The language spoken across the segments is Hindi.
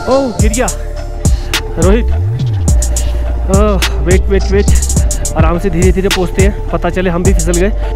ओह गिर गया रोहित। वेट वेट वेट, आराम से धीरे धीरे पहुँचते हैं, पता चले हम भी फिसल गए।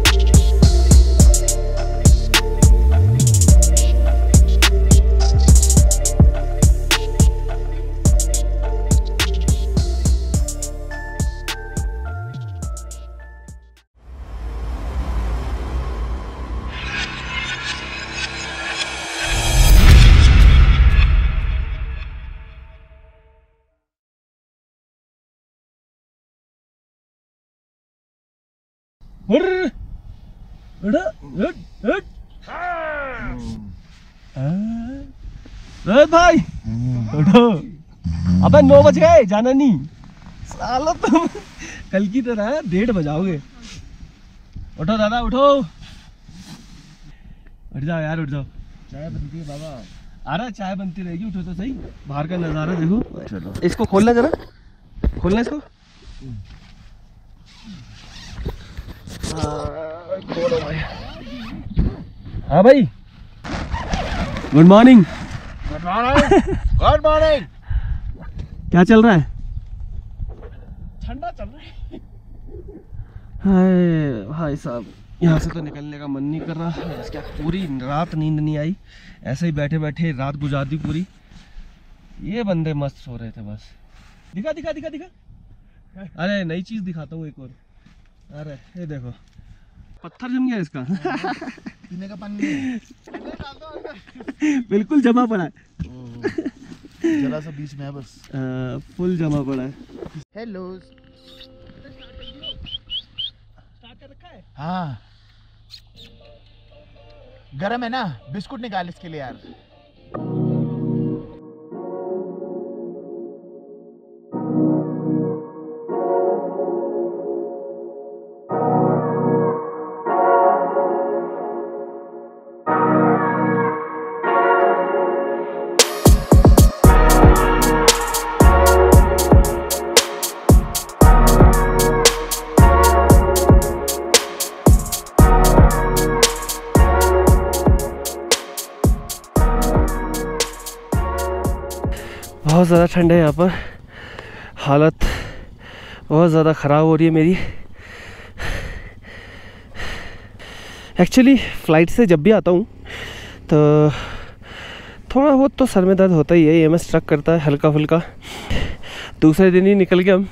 भाई उठो, अबे 9 बज गए, जाना नहीं साला तुम कल की तरह 1:30 बजाओगे। उठो दादा उठो, उठ जाओ यार उठ जाओ। चाय बनती है बाबा। अरे चाय बनती रहेगी, उठो तो सही। बाहर का नज़ारा देखो। चलो इसको खोलना जरा, खोलना इसको। खोलो भाई। हाँ भाई, good morning. Good morning. Good morning. क्या चल रहा है? ठंडा चल रहा है। हाय भाई साहब, यहाँ से तो निकलने का मन नहीं कर रहा। क्या पूरी रात नींद नहीं आई, ऐसे ही बैठे बैठे रात गुजार दी पूरी। ये बंदे मस्त सो रहे थे बस। दिखा दिखा दिखा दिखा। अरे नई चीज दिखाता हूँ एक और। अरे ये देखो, पत्थर जम गया इसका। पीने का पानी बिल्कुल जमा पड़ा है। जरा सा बीच में है बस। फुल जमा पड़ा है। हेलो। स्टार्ट कर रखा है? हाँ गरम है ना, बिस्कुट निकाल इसके लिए यार। बहुत ज़्यादा ठंड है यहाँ पर, हालत बहुत ज़्यादा ख़राब हो रही है मेरी। एक्चुअली फ़्लाइट से जब भी आता हूँ तो थोड़ा बहुत तो सर में दर्द होता ही है, ये मैं स्ट्रक करता है हल्का फुल्का। दूसरे दिन ही निकल गया।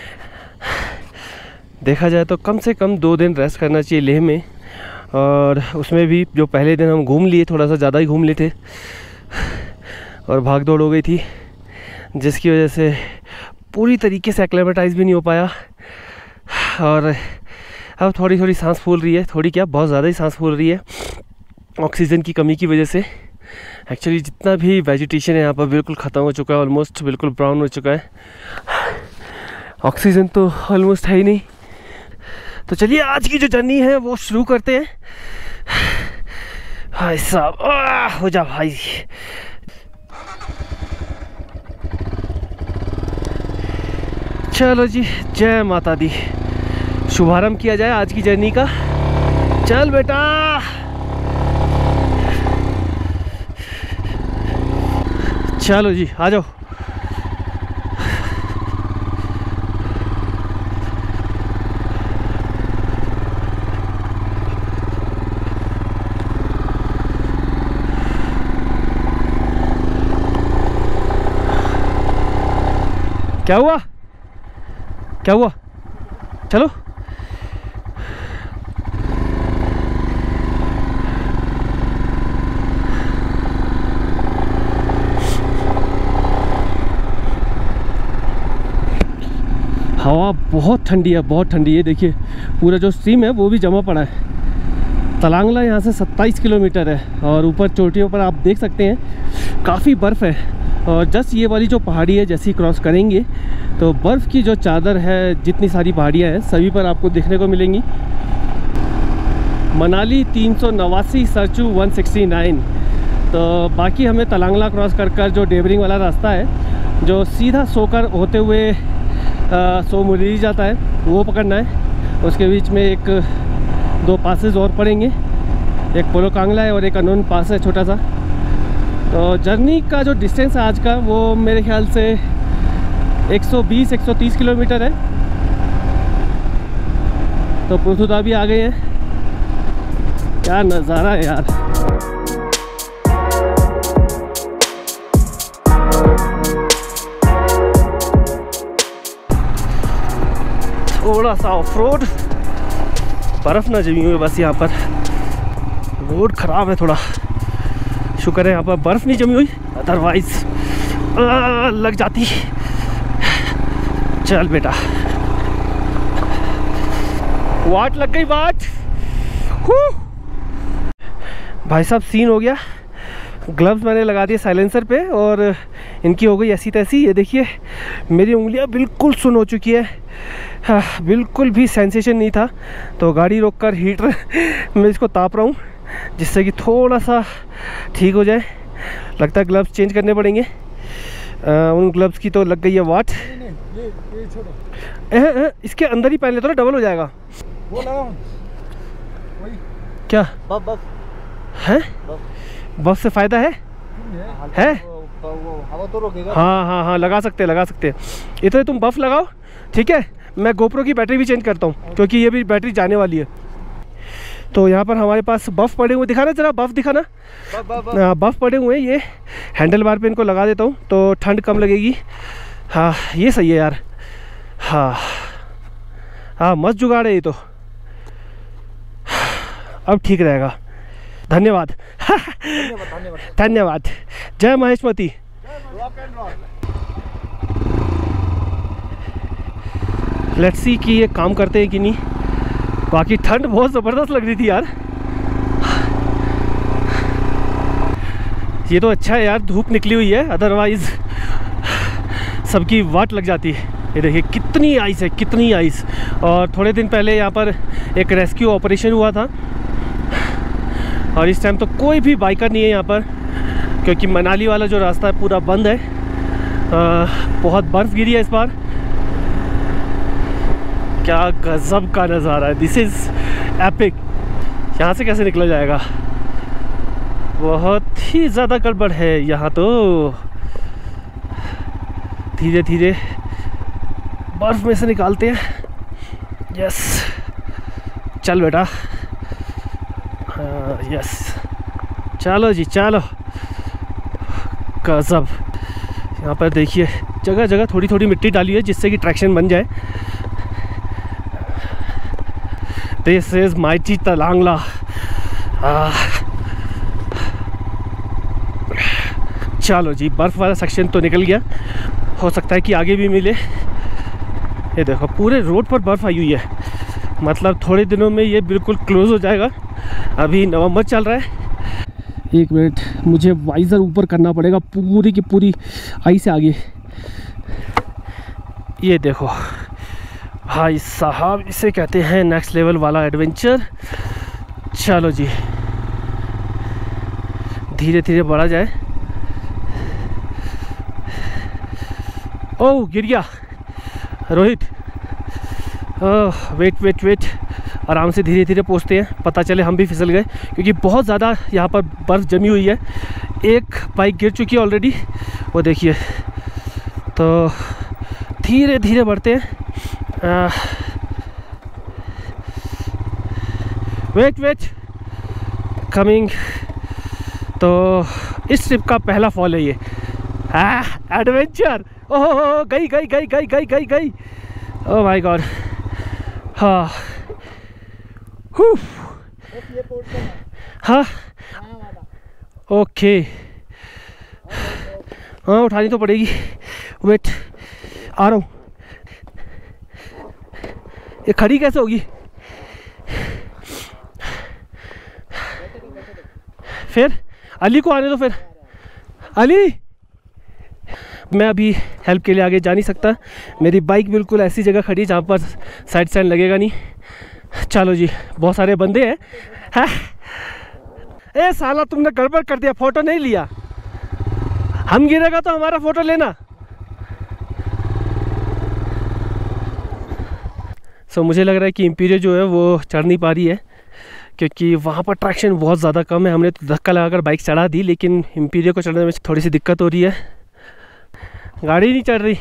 देखा जाए तो कम से कम 2 दिन रेस्ट करना चाहिए लेह में, और उसमें भी जो पहले दिन हम घूम लिए, थोड़ा सा ज़्यादा ही घूम लिए थे और भाग दौड़ हो गई थी, जिसकी वजह से पूरी तरीके से एक्लेमेटाइज भी नहीं हो पाया। और अब थोड़ी थोड़ी सांस फूल रही है, थोड़ी क्या बहुत ज़्यादा ही सांस फूल रही है ऑक्सीजन की कमी की वजह से। एक्चुअली जितना भी वेजिटेशन है यहाँ पर बिल्कुल ख़त्म हो चुका है, ऑलमोस्ट बिल्कुल ब्राउन हो चुका है। ऑक्सीजन तो ऑलमोस्ट है ही नहीं। तो चलिए आज की जो जर्नी है वो शुरू करते हैं। भाई साहब हो जा भाई। चलो जी, जय माता दी। शुभारंभ किया जाए आज की जर्नी का। चल बेटा, चलो जी आ जाओ। क्या हुआ? क्या हुआ? चलो हवा बहुत ठंडी है, बहुत ठंडी है। देखिए पूरा जो स्ट्रीम है वो भी जमा पड़ा है। तलांगला यहाँ से 27 किलोमीटर है और ऊपर चोटियों पर आप देख सकते हैं काफ़ी बर्फ़ है। और जस्ट ये वाली जो पहाड़ी है जैसे ही क्रॉस करेंगे तो बर्फ़ की जो चादर है, जितनी सारी पहाड़ियाँ हैं सभी पर आपको देखने को मिलेंगी। मनाली 389, सरचू 169। तो बाकी हमें तलांगला क्रॉस कर जो डेबरिंग वाला रास्ता है जो सीधा सोकर होते हुए सो मुरली जाता है, वो पकड़ना है। उसके बीच में 1-2 पासेस और पड़ेंगे, एक पोलो कांगला है और एक अनोन पास है छोटा सा। तो जर्नी का जो डिस्टेंस है आज का वो मेरे ख्याल से 120-130 किलोमीटर है। तो पुरथुदा भी आ गए हैं। क्या नज़ारा है यार। थोड़ा सा ऑफ रोड, बर्फ़ ना जमी हुई बस। यहाँ पर रोड ख़राब है थोड़ा, शुक्र है यहाँ पर बर्फ़ नहीं जमी हुई, अदरवाइज लग जाती। चल बेटा, वाट लग गई वाट। भाई साहब सीन हो गया। ग्लव्स मैंने लगा दिए साइलेंसर पे और इनकी हो गई ऐसी तैसी। ये देखिए मेरी उंगलियां बिल्कुल सुन हो चुकी है। हाँ, बिल्कुल भी सेंसेशन नहीं था। तो गाड़ी रोककर हीटर मैं इसको ताप रहा हूँ जिससे कि थोड़ा सा ठीक हो जाए। लगता है ग्लव्स चेंज करने पड़ेंगे। उन ग्लव्स की तो लग गई है वाट। ये छोड़ो, इसके अंदर ही पहन ले तो ना डबल हो जाएगा। वो लगाओ वही क्या बफ बफ है? बफ से फ़ायदा है? वो हवा तो रोकेगा। हाँ, लगा सकते हैं। इतने तुम बफ लगाओ, ठीक है। मैं गोप्रो की बैटरी भी चेंज करता हूँ क्योंकि ये भी बैटरी जाने वाली है। तो यहाँ पर हमारे पास बफ पड़े हुए, दिखाना जरा बफ दिखाना। बफ पड़े हुए हैं, ये हैंडल बार पे इनको लगा देता हूँ तो ठंड कम लगेगी। हाँ ये सही है यार। हाँ मस्त जुगाड़ है ये तो। अब ठीक रहेगा। धन्यवाद। धन्यवाद। जय महेशमती। लेट्स सी कि ये काम करते हैं कि नहीं। बाकी ठंड बहुत ज़बरदस्त लग रही थी यार। ये तो अच्छा है यार धूप निकली हुई है, अदरवाइज सबकी वाट लग जाती है। ये देखिए कितनी आइस है, कितनी आइस। और थोड़े दिन पहले यहाँ पर एक रेस्क्यू ऑपरेशन हुआ था और इस टाइम तो कोई भी बाइकर नहीं है यहाँ पर क्योंकि मनाली वाला जो रास्ता है पूरा बंद है। बहुत बर्फ़ गिरी है इस बार। क्या गजब का नज़ारा है। This is epic. यहाँ से कैसे निकला जाएगा? बहुत ही ज़्यादा गड़बड़ है यहाँ तो। धीरे धीरे बर्फ़ में से निकालते हैं। यस चल बेटा। यस चलो जी चलो। गजब। यहाँ पर देखिए जगह जगह थोड़ी थोड़ी मिट्टी डाली है जिससे कि ट्रैक्शन बन जाए। This is mighty Talangla. चलो जी, बर्फ़ वाला सेक्शन तो निकल गया। हो सकता है कि आगे भी मिले। ये देखो पूरे रोड पर बर्फ़ आई हुई है, मतलब थोड़े दिनों में ये बिल्कुल क्लोज़ हो जाएगा। अभी नवंबर चल रहा है। एक मिनट, मुझे वाइज़र ऊपर करना पड़ेगा पूरी की पूरी आई से आगे। ये देखो भाई साहब, इसे कहते हैं नेक्स्ट लेवल वाला एडवेंचर। चलो जी धीरे धीरे बढ़ा जाए। ओह गिर गया रोहित। वेट वेट वेट, आराम से धीरे धीरे पहुँचते हैं, पता चले हम भी फिसल गए क्योंकि बहुत ज़्यादा यहाँ पर बर्फ़ जमी हुई है। एक बाइक गिर चुकी है ऑलरेडी, वो देखिए। तो धीरे धीरे बढ़ते हैं। Wait wait coming. तो इस ट्रिप का पहला फॉल है ये। एडवेंचर। ओह गई गई गई गई गई गई गई। Oh my god. हाँ हाँ ओके। हाँ उठानी तो पड़ेगी। वेट आ रहा हूँ। ये खड़ी कैसे होगी? फिर अली को आने दो। फिर अली, मैं अभी हेल्प के लिए आगे जा नहीं सकता। मेरी बाइक बिल्कुल ऐसी जगह खड़ी है जहाँ पर साइड स्टैंड लगेगा नहीं। चलो जी, बहुत सारे बंदे हैं। ए साला तुमने गड़बड़ कर दिया, फ़ोटो नहीं लिया। हम गिरेगा तो हमारा फ़ोटो लेना। मुझे लग रहा है कि इम्पीरियल जो है वो चढ़ नहीं पा रही है क्योंकि वहाँ पर ट्रैक्शन बहुत ज़्यादा कम है। हमने तो धक्का लगाकर बाइक चढ़ा दी, लेकिन इम्पीरियर को चढ़ने में थोड़ी सी दिक्कत हो रही है, गाड़ी नहीं चढ़ रही,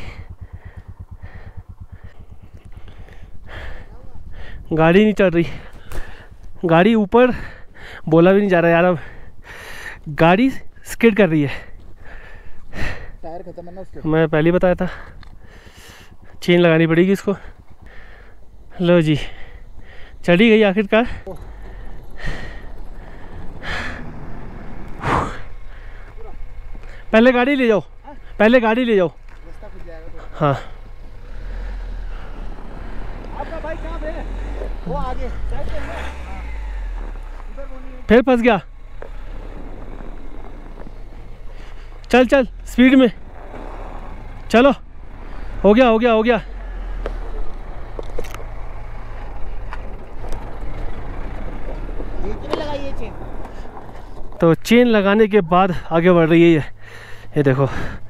गाड़ी नहीं चढ़ रही, गाड़ी ऊपर बोला भी नहीं जा रहा यार। अब गाड़ी स्किड कर रही है। टायर खत्म है ना उसके। मैं पहले ही बताया था, चेन लगानी पड़ेगी इसको। लो जी, चढ़ी गई आखिरकार। पहले गाड़ी ले जाओ, पहले गाड़ी ले जाओ। रास्ता खुल जाएगा तो। हाँ, आपका बाइक कहाँ पे है? वो आगे साइड पे है। उधर वो नहीं है। फिर फंस गया। चल चल स्पीड में चलो, हो गया हो गया हो गया। लगाइए चेन। तो चेन लगाने के बाद आगे बढ़ रही है ये देखो,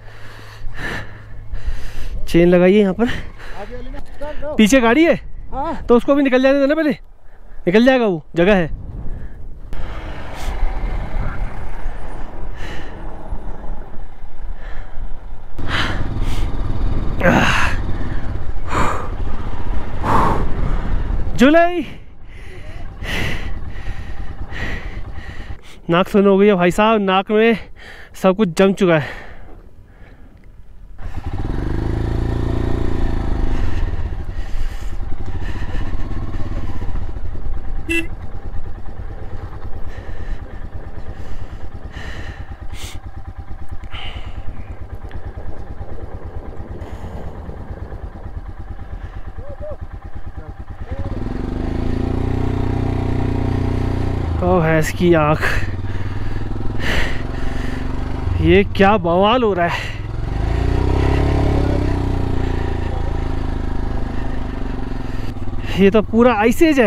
चेन लगाइए यहाँ पर। आगे वाले में कर दो। पीछे गाड़ी है हाँ तो उसको भी निकल जाने देना, पहले निकल जाएगा, वो जगह है। जुलाई नाक सुन हो गई है भाई साहब, नाक में सब कुछ जम चुका है। ओ भैंस की आँख, ये क्या बवाल हो रहा है। ये तो पूरा आइसेज है।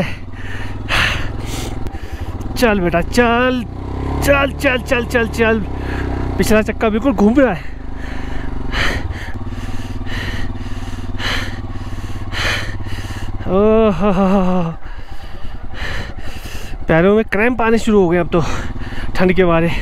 चल बेटा चल चल चल चल चल चल, पिछला चक्का बिल्कुल घूम रहा है। ओह, पैरों में क्रैम्प आने शुरू हो गए अब तो ठंड के मारे।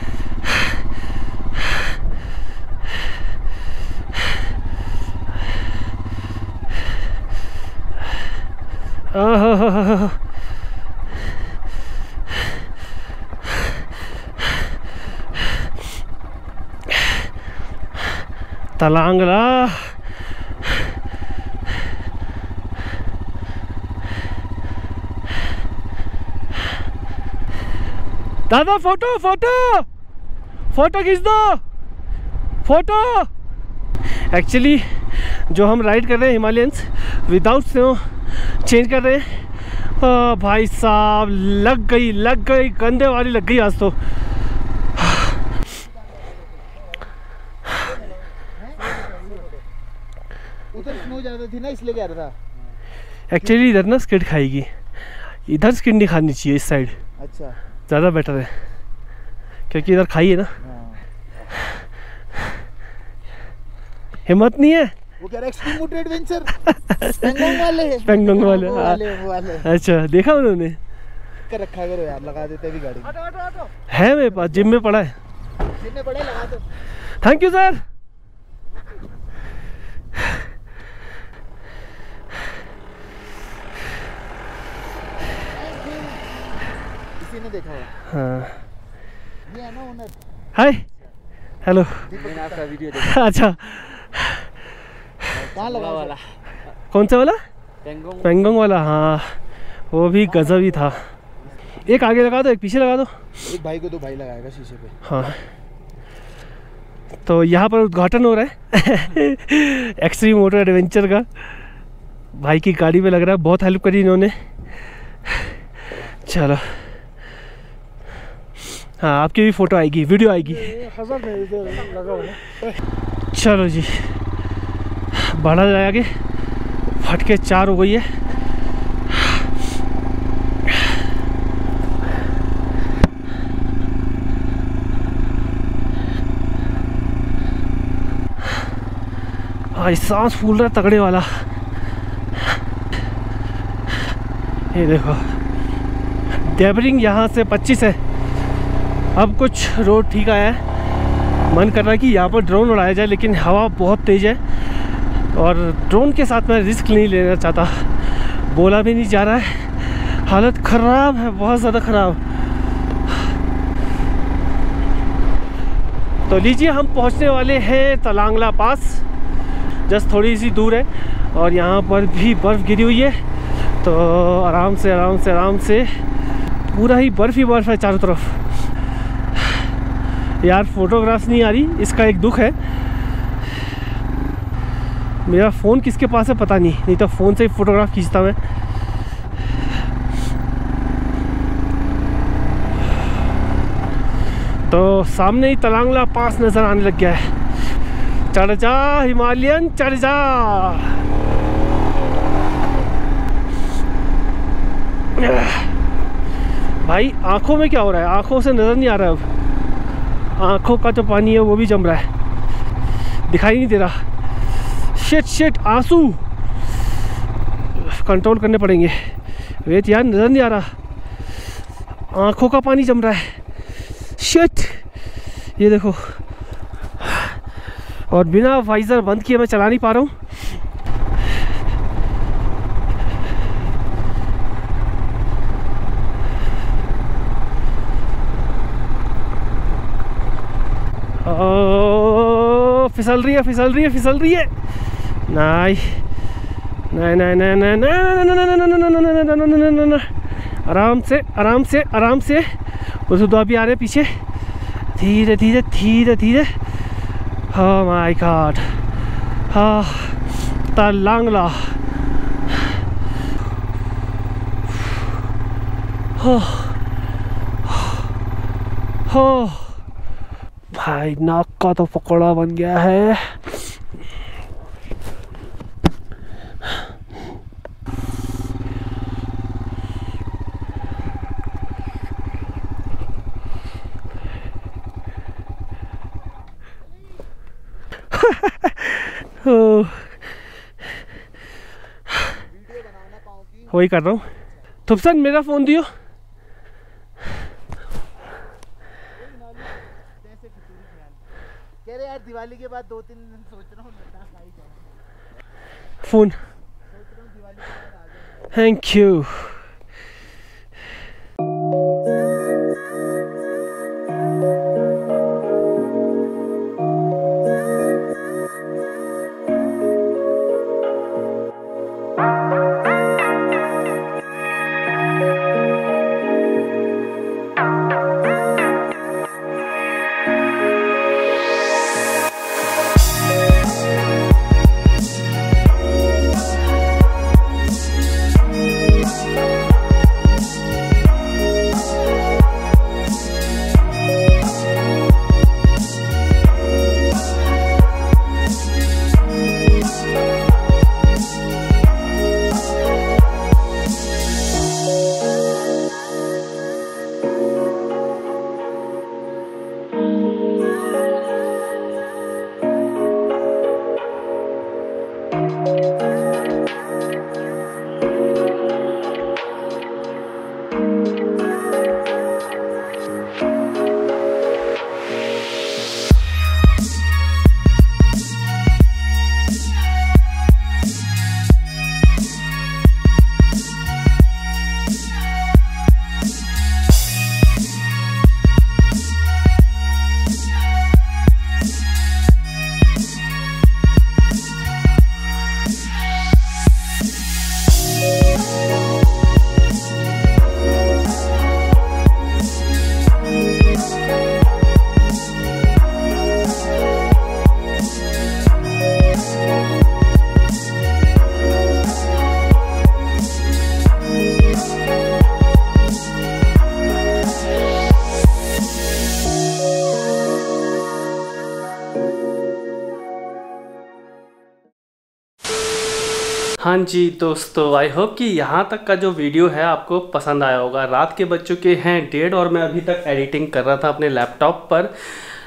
तलांगला दादा, फोटो फोटो फोटो खींच दो, फोटो। एक्चुअली जो हम राइड कर रहे हैं हिमालयंस विदाउट स्नो चेंज कर रहे हैं। भाई साहब लग गई गंदे वाली लग गई आज तो। उधर स्नो ज्यादा थी ना इसलिए कह रहा था। एक्चुअली इधर ना स्किड खाएगी, इधर स्किड नहीं खानी चाहिए, इस साइड अच्छा ज़्यादा बेटर है, क्योंकि इधर खाई है ना। हाँ। हिम्मत नहीं है। वो कह रहा है एक्सट्रीम मोटर एडवेंचर पेंगोंग वाले पेंगोंग वाले, वो हाँ। वाले अच्छा देखा उन्होंने, कर रखा करो यार, लगा देते अभी गाड़ी है मेरे पास, जिम में पड़ा है। जितने पड़े लगा दो। Thank you sir. किसी ने देखा होगा। हाँ, ये है ना ओनर। Hi hello. मैंने आपका वीडियो देखा। अच्छा कहाँ लगा वाला? कौन सा वाला? पेंगोंग। पेंगोंग वाला, हाँ वो भी गजब ही था। एक आगे लगा दो, एक पीछे लगा दो। एक भाई को दो भाई लगाएगा शीशे पे। हाँ, तो यहाँ पर उद्घाटन हो रहा है एक्सट्रीम मोटर एडवेंचर का। भाई की गाड़ी पे लग रहा है, बहुत हेल्प करी इन्होंने। चलो हाँ, आपकी भी फ़ोटो आएगी, वीडियो आएगी। चलो जी, बढ़ा जाए आगे। फटके 4 हो गई है। भाई सांस फूल रहा है तगड़े वाला। ये देखो टेम्परिंग यहाँ से 25 है। अब कुछ रोड ठीक आया है, मन कर रहा है कि यहाँ पर ड्रोन उड़ाया जाए, लेकिन हवा बहुत तेज़ है और ड्रोन के साथ मैं रिस्क नहीं लेना चाहता। बोला भी नहीं जा रहा है, हालत ख़राब है, बहुत ज़्यादा ख़राब। तो लीजिए, हम पहुँचने वाले हैं तलांगला पास, जस्ट थोड़ी सी दूर है और यहाँ पर भी बर्फ़ गिरी हुई है। तो आराम से आराम से आराम से, पूरा ही बर्फ़ है चारों तरफ। यार फ़ोटोग्राफ्स नहीं आ रही, इसका एक दुख है। मेरा फ़ोन किसके पास है पता नहीं तो फ़ोन से ही फ़ोटोग्राफ खींचता मैं। तो सामने ही तलांगला पास नज़र आने लग गया है। चढ़ जा हिमालयन, चढ़ जा। भाई आंखों में क्या हो रहा है, आंखों से नज़र नहीं आ रहा है। अब आंखों का जो पानी है वो भी जम रहा है, दिखाई नहीं दे रहा। शिट आंसू कंट्रोल करने पड़ेंगे। वेट यार, नज़र नहीं आ रहा, आंखों का पानी जम रहा है। शिट, ये देखो। और बिना वाइज़र बंद किए मैं चला नहीं पा रहा हूँ। फिसल रही है। नहीं, आराम से। उस दो अभी आ रहे पीछे, धीरे। ओह माय गॉड, हाँ तलांगला। भाई नाक का तो पकौड़ा बन गया है। वही कर रहा हूँ। थुपसन मेरा फ़ोन दियो। कह रहे यार दिवाली के बाद 2-3 दिन सोच रहा हूँ फ़ोन। Thank you. हाँ जी दोस्तों, आई होप कि यहाँ तक का जो वीडियो है आपको पसंद आया होगा। रात के बज चुके हैं 1:30 और मैं अभी तक एडिटिंग कर रहा था अपने लैपटॉप पर।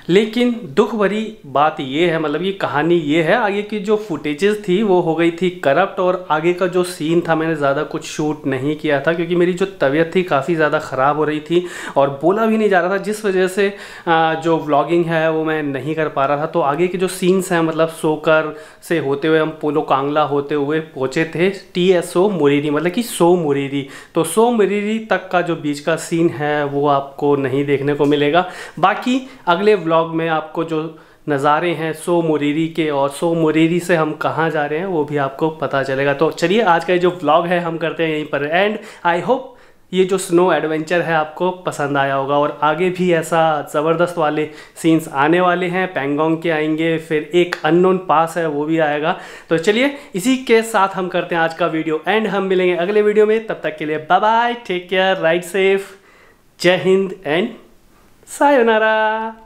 लेकिन दुख भरी बात ये है, मतलब ये कहानी ये है, आगे की जो फुटेजेस थी वो हो गई थी करप्ट, और आगे का जो सीन था मैंने ज़्यादा कुछ शूट नहीं किया था क्योंकि मेरी जो तबीयत थी काफ़ी ज़्यादा ख़राब हो रही थी और बोला भी नहीं जा रहा था, जिस वजह से जो व्लॉगिंग है वो मैं नहीं कर पा रहा था। तो आगे के जो सीन्स हैं, मतलब सोकर से होते हुए हम पोलो कांगला होते हुए पहुँचे थे TSO मुरीरी, मतलब कि सो मुरीरी। तो सो मुरीरी तक का जो बीच का सीन है वो आपको नहीं देखने को मिलेगा। बाकी अगले व्लॉग में आपको जो नज़ारे हैं सो मुरीरी के और सो मुरीरी से हम कहाँ जा रहे हैं वो भी आपको पता चलेगा। तो चलिए आज का जो व्लॉग है हम करते हैं यहीं पर एंड। आई होप ये जो स्नो एडवेंचर है आपको पसंद आया होगा और आगे भी ऐसा ज़बरदस्त वाले सीन्स आने वाले हैं। पैंगोंग के आएंगे, फिर एक अननोन पास है वो भी आएगा। तो चलिए इसी के साथ हम करते हैं आज का वीडियो एंड। हम मिलेंगे अगले वीडियो में, तब तक के लिए bye bye, take care, ride safe, Jai Hind and sayonara.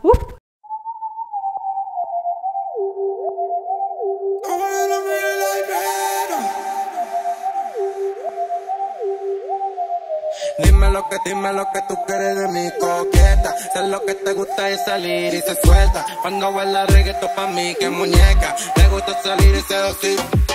Dime lo que tú quieres de mi coqueta. Sé lo que te gusta es salir y se suelta. Cuando baila reggaetón pa' mí que muñeca. Me gusta salir y seducir.